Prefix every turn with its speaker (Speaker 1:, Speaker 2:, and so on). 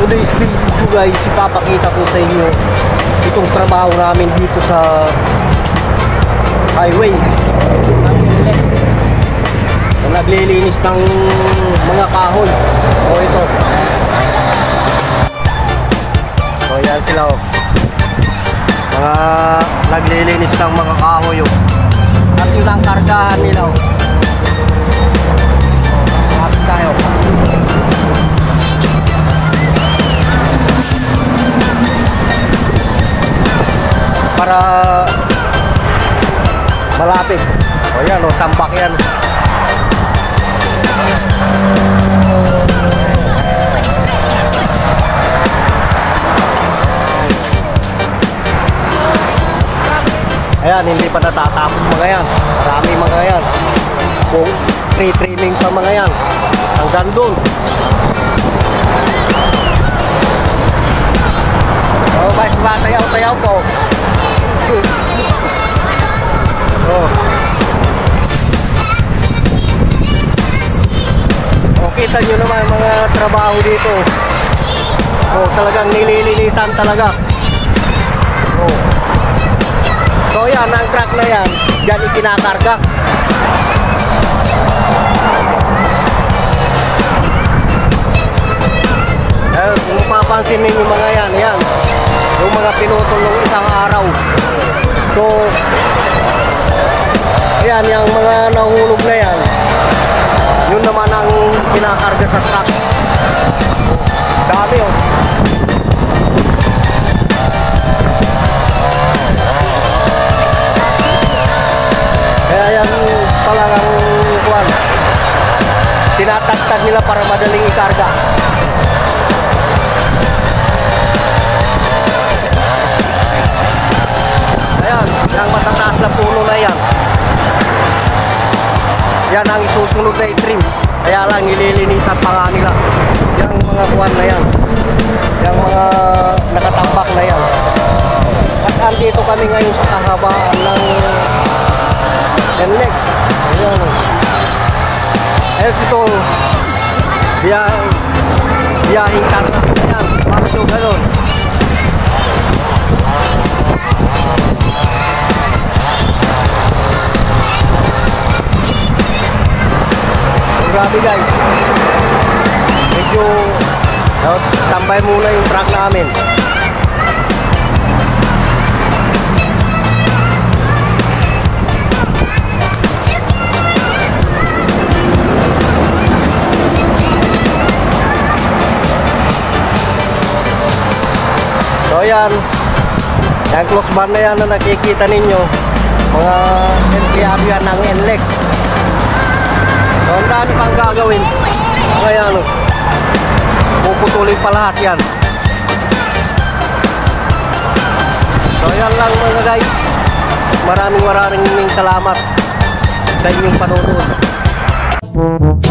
Speaker 1: today's video guys, ipapakita ko sa inyo itong trabaho namin dito sa highway na naglilinis ng mga kahoy. O ito, so yan sila o, mga naglilinis ng mga kahoy o. At yun ang kargahan nila o. Kapit tayo para malapit. O yan o, tambak yan. Ayan, hindi pa natatapos mga yan. Marami mga yan. Kung pre-trimming pa mga yan hanggang dun. Oh, ba sayaw-sayaw po. Oh. Oh, kita nyo naman mga trabaho dito. Oh, talagang nililinisan talaga. Oh. So yan, ang truck na yan, dyan ikinakarga. Eh, kung mapapansin ninyo mga yan, yan, yung mga pinutol ng isang araw. So, ayan, yung mga nahulog na yan, yun naman ang kinakarga sa truck. Dami oh. Kaya yan palang ang kuwan, tinatagtag nila para madaling ikarga. Ayan, yung matataas na puno na yan, yan ang isusunod na i-trim. Kaya lang nililinisan pa nga nila yung mga kuwan na yan, yung mga nakatambak na yan. At andito kami ngayon sa kahabaan ng NLEX. Ayan. Ayan ito, biyahing karga. Ayan, pasok gano'n. Grabe guys, medyo tambay muna yung truck namin. So yan, yung close bar na yan na nakikita ninyo, mga empleyado yan ng NLEX. So ang dami pang gagawin. Kaya ano, puputulin pa lahat yan. So yan lang mga guys, maraming salamat sa inyong panonood.